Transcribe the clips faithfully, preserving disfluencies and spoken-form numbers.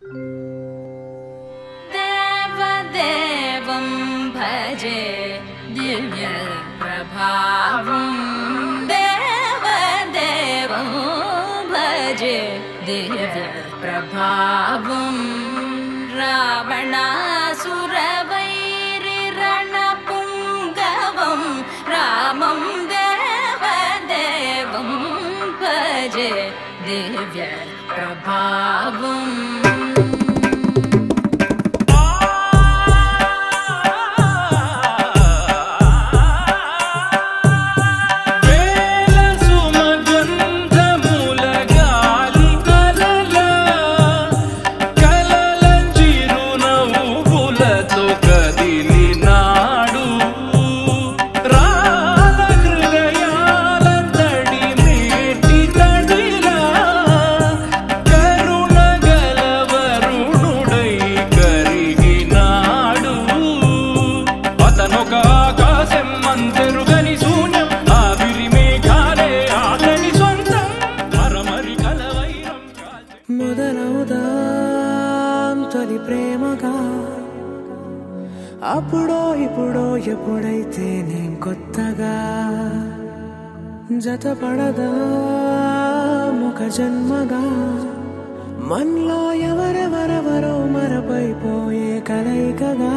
देवदेवं भजे दिव्य प्रभावं देवदेवं भजे दिव्य प्रभावं रावणासुरवैरिरणपुङ्गवं रामं देवदेवं भजे दिव्य प्रभावं అప్పుడో ఇప్పుడో ఎప్పుడైతే నేను కొత్తగా జతపడదా ముఖ జన్మగా మనలో ఎవరెవరెవరో మరపైపోయే కలయికగా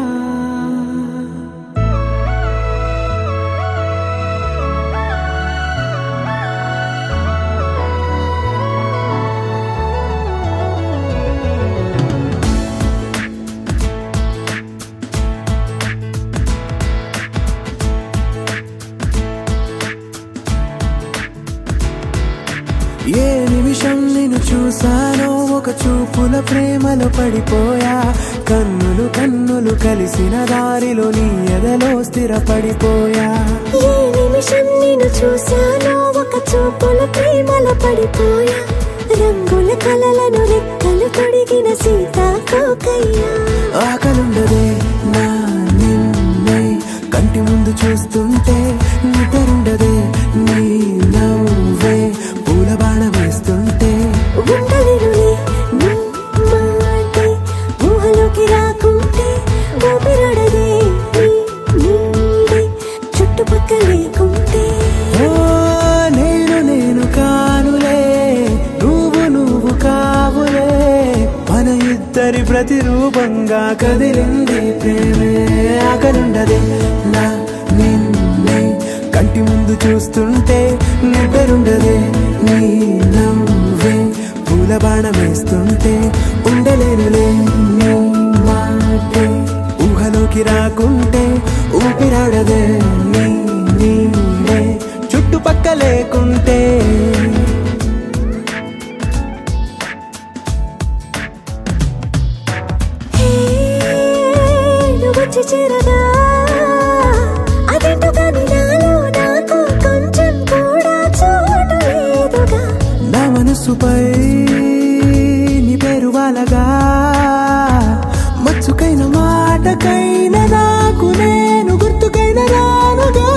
ఏ నిమిషం నిన్ను చూసానో ఒక చూపుల ప్రేమలో పడిపోయా కన్నులు కన్నులు కలిసిన దారిలో నీ ఎదలో స్థిరపడిపోయా ఏ నిమిషం నిన్ను చూసానో ఒక చూపుల ప్రేమలో పడిపోయా రంగుల కలలను రెక్కలు తొడిగిన సీతాకోకయ్యా ఆకలుండదే నా నిన్నే కంటి ముందు చూస్తుంటే నిద్రుండదే నీ నవ్వే పూల బాణ వేస్తుంటే ఉండలేనులే నీ మాటే ఊహలోకి రాకుంటే ఊపిరాడదే నీ నీడే చుట్టుపక్కల లేకుంటే ఓ నేను నేను కానులే నువ్వు నువ్వు కావులే మన ఇద్దరి ప్రతిరూపంగా కదిలింది ప్రేమే ఆకలుండదే నా నిన్నే కంటి ముందు చూస్తుంటే నిద్రుండదే నీ నవ్వే పూల బాణం వేస్తుంటే ఉండలేనులే నీ మాటే ఊహలోకి రాకుంటే ఊపిరాడదే నీ నీడే చుట్టుపక్క లేకుంటే వచ్చి చేరగా అదేంటో కానీ నాలో నాకు కొంచెం కూడా చోటు లేదుగా నా మనసుపై నీ పేరు వాలగా మచ్చుకైన మాటకైన నాకు నేను గుర్తుకైన రానుగా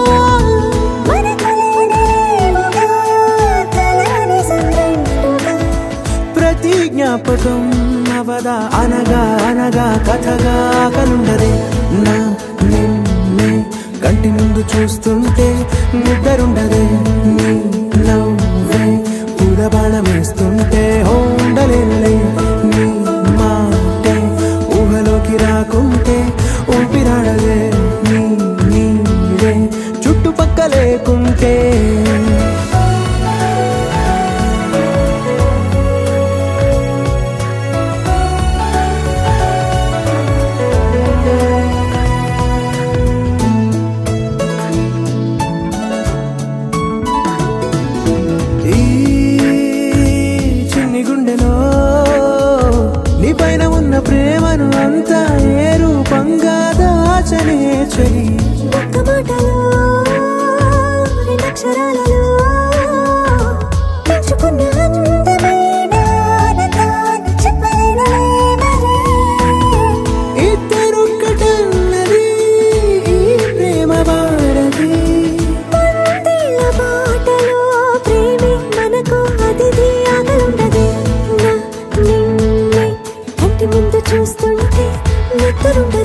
ప్రతి జ్ఞాపకం అవదా అనగా అనగా కథగా కలుండదే నా నిన్నే కంటి ముందు చూస్తుంటే నిద్రుండదే నీ నవ్వే పూల బాణం వేస్తుంటే ఉండలేనులే నీ మాటే ఊహలోకి రాకుంటే ఊపిరాడదే నీ నీడే చుట్టుపక్క లేకుంటే గుర్తులుంటే